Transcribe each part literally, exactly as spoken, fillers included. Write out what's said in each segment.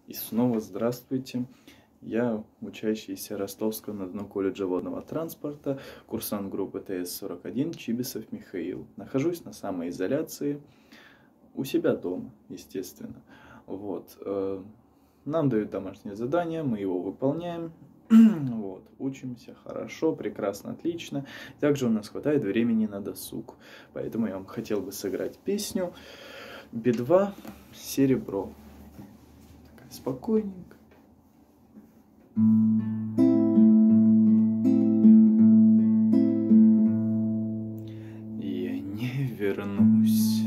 И снова здравствуйте. Я учащийся Ростовского на колледжа водного транспорта, курсант группы Т С сорок один Чибисов Михаил. Нахожусь на самоизоляции у себя дома, естественно. Вот. Нам дают домашнее задание, мы его выполняем. Вот. Учимся хорошо, прекрасно, отлично. Также у нас хватает времени на досуг. Поэтому я вам хотел бы сыграть песню Би два «Серебро». Такая спокойненько. Я не вернусь.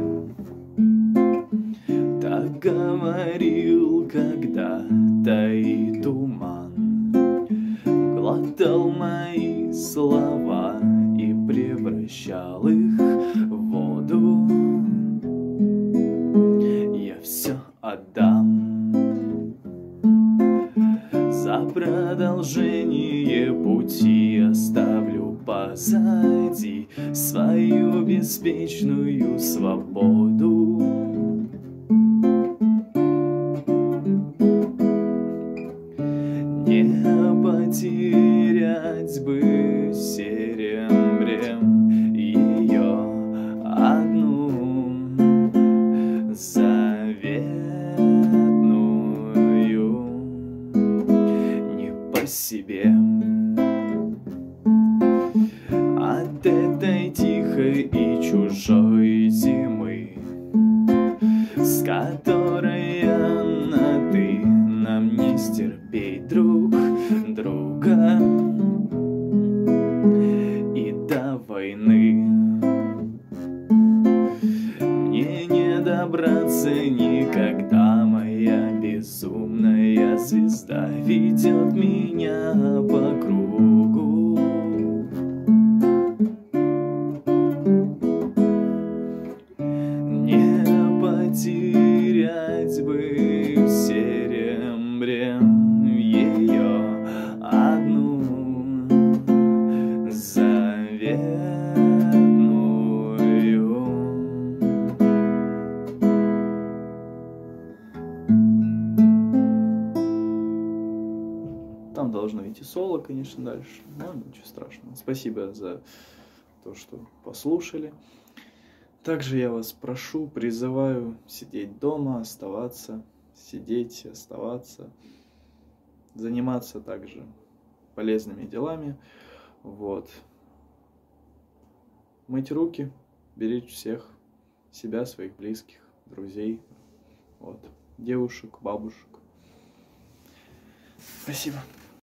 Так говорил когда-то и туман, глотал мои слова и превращал их в воду. Я все отдам за продолжение пути, оставлю позади свою беспечную свободу. Не потерять бы серебрем ее одну заветную, не по себе от этой тихой и чужой зимы, с которой на ты нам не стерпеть друг друга и до войны. Мне не добраться никогда, моя безумная звезда ведет меня по кругу. Не потерять бы в серебре ее одну заветную. Там должно идти соло, конечно, дальше, но ничего страшного. Спасибо за то, что послушали. Также я вас прошу, призываю сидеть дома, оставаться, сидеть, оставаться, заниматься также полезными делами. Вот. Мыть руки, беречь всех, себя, своих близких, друзей, вот, девушек, бабушек. Спасибо.